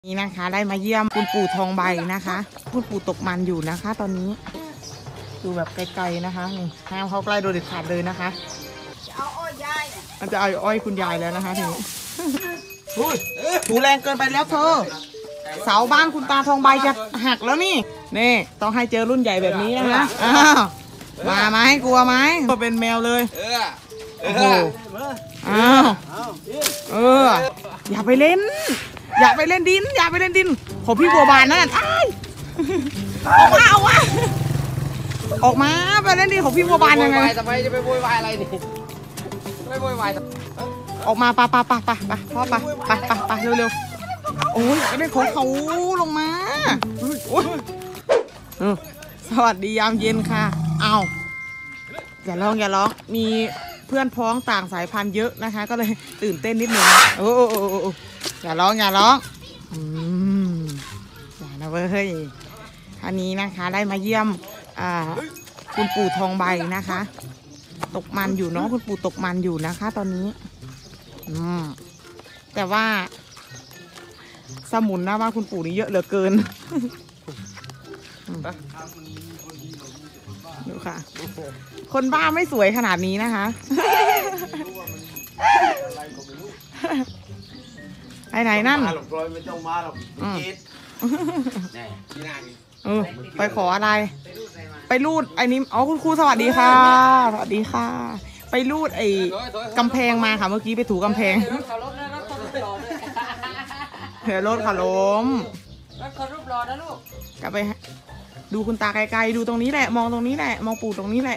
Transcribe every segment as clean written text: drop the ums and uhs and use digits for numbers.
นี่นะคะได้มาเยี่ยมคุณปู่ทองใบนะคะคุณปู่ตกมันอยู่นะคะ ตอนนี้ดูแบบไกลๆนะคะนี่ห้ามเข้าใกล้โดยเด็ดขาดเลยนะคะจะเอาอ้อยยายมันจะเอาอ้อยคุณยายแล้วนะคะทีนี้ถูแรงเกินไปแล้วเธอเสาบ้านคุณตาทองใบจะหักแล้วนี่ต้องให้เจอรุ่นใหญ่แบบนี้นะคะมาไหมกลัวไหมก็เป็นแมวเลยโอ้โหอย่าไปเล่นดินอย่าไปเล่นดินของพี่บัวบานนั่นออกมาไปเล่นดินของพี่บัวบานยังไงทำไมจะไปโวยวายอะไรนี่ไม่โวยวายออกมาพ่อไปเร็วโอ้ยไม่ได้ของเขาลงมาสวัสดียามเย็นค่ะเอาอย่าร้องมีเพื่อนพ้องต่างสายพันธุ์เยอะนะคะก็เลยตื่นเต้นนิดหนึ่งโอ้อย่าร้องอย่านะเว้ยอันนี้นะคะได้มาเยี่ยมคุณปู่ทองใบนะคะตกมันอยู่เนาะคุณปู่ตกมันอยู่นะคะตอนนี้แต่ว่าสมุนนะว่าคุณปู่นี่เยอะเหลือเกินดูค่ะคนบ้าไม่สวยขนาดนี้นะคะไปไหนนั่นไม่ต้องมาหรอกไปขออะไรไปรูดไอ้นี้คุณครูสวัสดีค่ะสวัสดีค่ะไปรูดไอ้กำแพงมาค่ะเมื่อกี้ไปถูกำแพงรถขาล้มรถเขารูปรอนะลูกกลับไปดูคุณตาไกลๆดูตรงนี้แหละมองตรงนี้แหละมองปู่ตรงนี้แหละ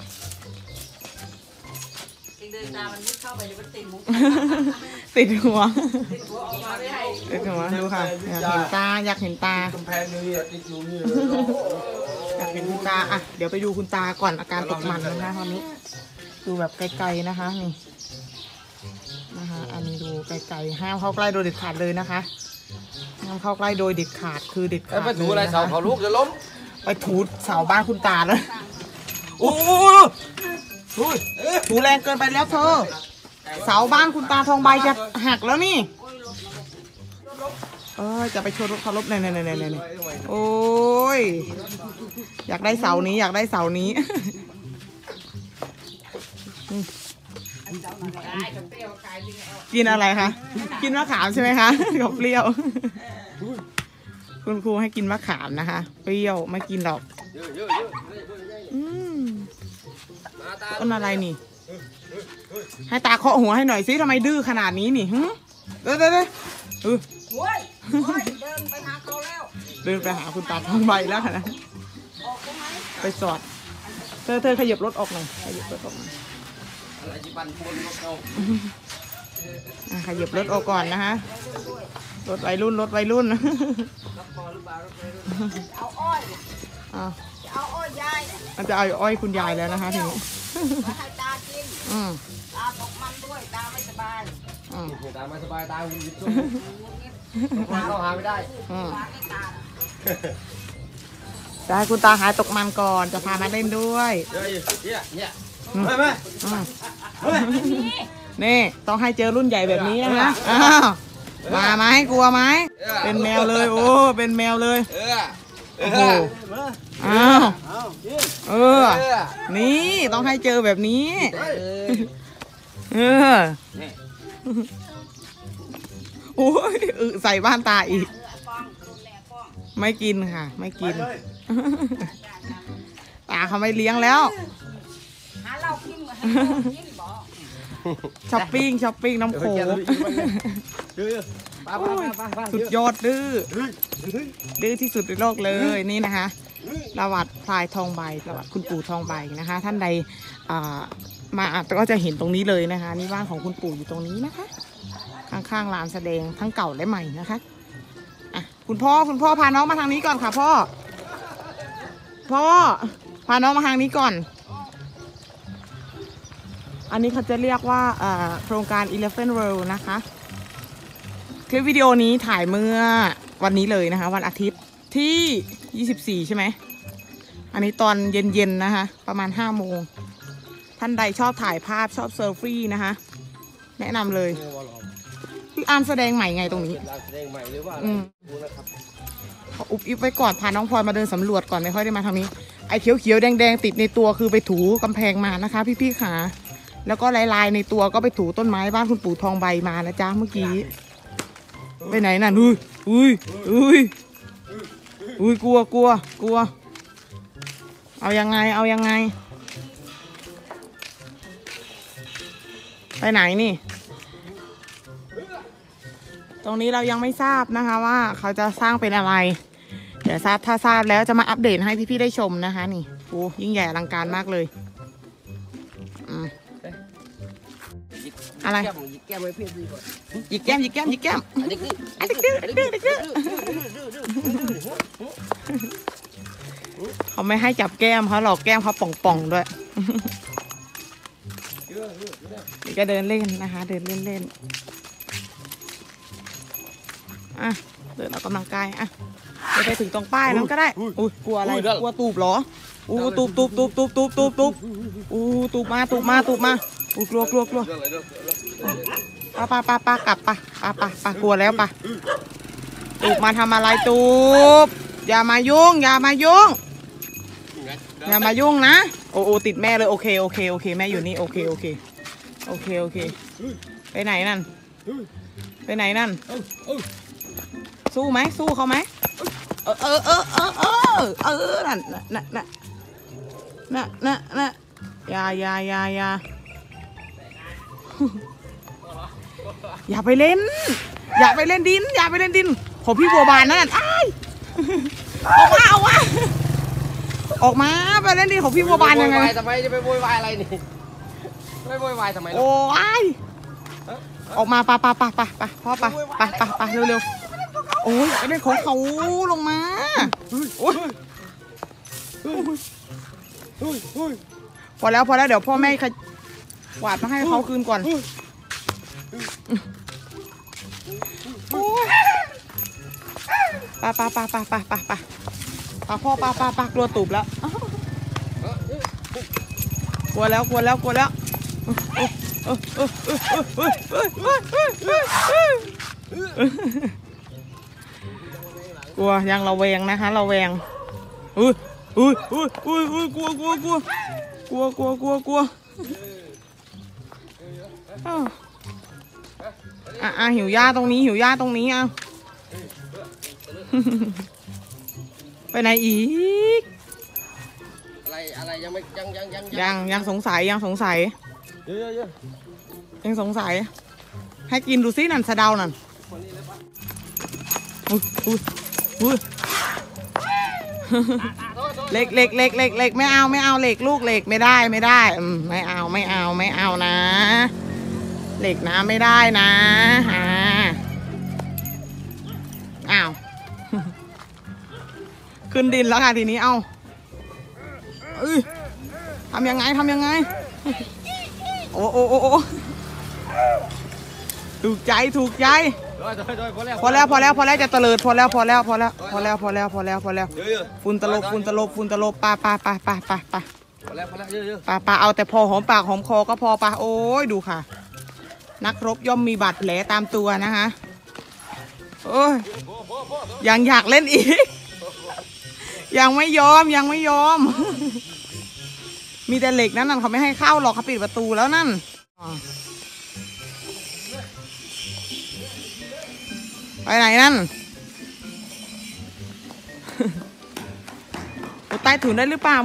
เดินตามันไม่เข้าไปเลยมันติดมุกติดหัวออกมาไม่ให้ติดหัวดูค่ะอยากเห็นตากำแพงนี่ติดอยู่นี่อยากเห็นคุณตาอ่ะเดี๋ยวไปดูคุณตาก่อนอาการตกมันนะคะตอนนี้ดูแบบไกลๆนะคะนี่นะคะอันนี้ดูไกลๆห้ามเข้าใกล้โดยเด็ดขาดเลยนะคะห้ามเข้าใกล้โดยเด็ดขาดคือเด็ดขาดไปถูอะไรเสาเขาลูกจะล้มไปถูเสาบ้านคุณตาเลยโอ้ถูแรงเกินไปแล้วเธอเสาบ้านคุณตาทองใบจะหักแล้วนี่จะไปชนรถเขาลบเนี่ยโอ้ยอยากได้เสานี้กินอะไรคะกินมะขามใช่ไหมคะกับเปรี้ยวคุณครูให้กินมะขามนะคะเปรี้ยวไม่กินหรอกต้นอะไรนี่ให้ตาเคาะหัวให้หน่อยซิทำไมดื้อขนาดนี้นี่เดินไปหาเขาแล้วเดินไปหาคุณตาทองใบแล้วค่ะไปสอดเธอขยับรถออกหน่อยขยับรถออกขยับรถออกก่อนนะคะรถวัยรุ่นเอาอ้อยเอาอ้อยยายมันจะเอาอ้อยคุณยายแล้วนะคะทีนี้ให้ตากินตาตกมันด้วยตาไม่สบายตาไม่สบายตาหุ่นยิ่งชุ่มต้องหาไม่ได้จะให้คุณตาหายตกมันก่อนจะพามาเล่นด้วยนี่ต้องให้เจอรุ่นใหญ่แบบนี้นะคะมาไหมกลัวไหมเป็นแมวเลยเป็นแมวเลยโอ้โหนี่ต้องให้เจอแบบนี้โอ้ยใส่บ้านตาอีกไม่กินค่ะไม่กินตาเขาไม่เลี้ยงแล้วช้อปปิ้งน้ำโขงสุดยอดดื้อที่สุดในโลกเลยนี่นะคะประวัติพลายทองใบประวัติคุณปู่ทองใบนะคะท่านใดมาก็จะเห็นตรงนี้เลยนะคะนี่บ้านของคุณปู่อยู่ตรงนี้นะคะข้างๆลานแสดงทั้งเก่าและใหม่นะคะคุณพ่อพาน้องมาทางนี้ก่อนค่ะพ่อพาน้องมาทางนี้ก่อนอันนี้เขาจะเรียกว่าโครงการ Elephant World นะคะคลิปวิดีโอนี้ถ่ายเมื่อวันนี้เลยนะคะวันอาทิตย์ที่24ใช่ไหมอันนี้ตอนเย็นๆนะคะประมาณ5 โมงท่านใดชอบถ่ายภาพชอบเซลฟี่นะคะแนะนำเลยพี่อาร์มแสดงใหม่ไงตรงนี้เป็นลานแสดงใหม่หรือว่าอะไรดูนะครับขออุบอิบไว้ก่อนพาน้องพลอยมาเดินสำรวจก่อนไม่ค่อยได้มาทางนี้ไอ้เขียวๆแดงๆติดในตัวคือไปถูกำแพงมานะคะ พี่ๆขาแล้วก็ลายๆในตัวก็ไปถูต้นไม้บ้านคุณปู่ทองใบมานะจ๊ะเมื่อกี้ไปไหนน่ะอุ้ยกลัวเอายังไงไปไหนนี่ ตรงนี้เรายังไม่ทราบนะคะว่าเขาจะสร้างเป็นอะไรเดี๋ยวถ้าทราบแล้วจะมาอัปเดตให้พี่ๆได้ชมนะคะนี่โอ้ยิ่งใหญ่อลังการมากเลยอะไรหยิกแก้มไว้เพื่อนดีก่อนหยิกแก้มอันนี้คือเขาไม่ให้จับแก้มเขาหลอกแก้มเขาป่องๆด้วยนี่ก็เดินเล่นนะคะเดินเล่นอ่ะเดินออกกำลังกายอ่ะไปถึงตรงป้ายนั้นก็ได้อุ้ยกลัวอะไรกลัวตูบเหรอตูบตูบมากลัวปากลับปากลัวแล้วปะตูบมาทำอะไรตูบอย่ามายุ่งนะโอ้ติดแม่เลยโอเคแม่อยู่นี่โอเคไปไหนนั่นสู้ไหมสู้เขาไหมนั่นอย่าไปเล่นดินขอพี่บัวบานนั่นอ้ายออกมาไปเล่นดิของพี่บัวบานยังไงทำไมจะไปโวยวายอะไรนี่ไม่โวยวายทำไมล่ะโอ้ยออกมาพ่อเร็วโอ้ยไอ้เด็กของเขาลงมาโอ้ยพอแล้วเดี๋ยวพ่อแม่หวาดมาให้เขาคืนก่อนไปพ่อกลัวตูบแล้วกลัวแล้วกลัวยังระแวงนะคะกลัวหิวหญ้าตรงนี้อ่ะไปไหนอีกอะไรยังสงสัยยังสงสัยให้กินดูซินั่นสะเดานั่นเล็กไม่เอาเหล็กลูกเหล็กไม่ได้ไม่เอานะเหล็กนะไม่ได้นะอ้าวขึ้นดินแล้วค่ะทีนี้เอาทำยังไงโอ้ถูกใจพอแล้วจะเตลิดพอแล้วฝุ่นตลบปาเอาแต่พอหอมปากหอมคอก็พอปะโอ้ยดูค่ะนักรบย่อมมีบาดแผลตามตัวนะคะโอ้ยยังอยากเล่นอีกยังไม่ยอมมีแต่เหล็กนั่นเขาไม่ให้เข้าหรอกเขาปิดประตูแล้วนั่นไปไหนนั่นมุดใต้ถุนได้หรือเปล่า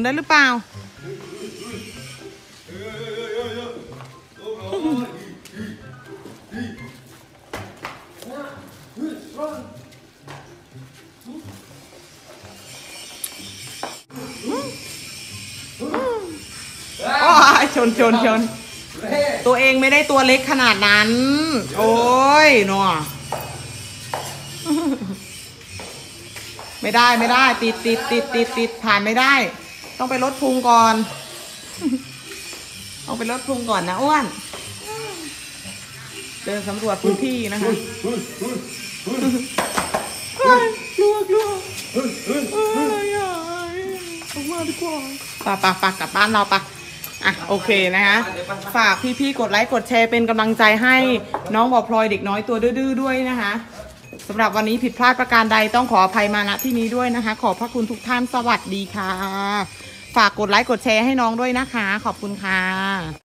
ชนตัวเองไม่ได้ตัวเล็กขนาดนั้นโอ้ยหนอไม่ได้ติดผ่านไม่ได้ต้องไปลดพุงก่อนนะอ้วนเดินสำรวจพื้นที่นะคะกลัวออกมาดีกว่าปะกลับบ้านเราปะอ่ะโอเคนะคะฝากพี่ๆกดไลค์กดแชร์เป็นกำลังใจให้น้องบ่อพลอยเด็กน้อยตัวดื้อๆด้วยนะคะสำหรับวันนี้ผิดพลาดประการใดต้องขออภัยมาณที่นี้ด้วยนะคะ ขอบพระคุณทุกท่านสวัสดีค่ะฝากกดไลค์กดแชร์ให้น้องด้วยนะคะขอบคุณค่ะ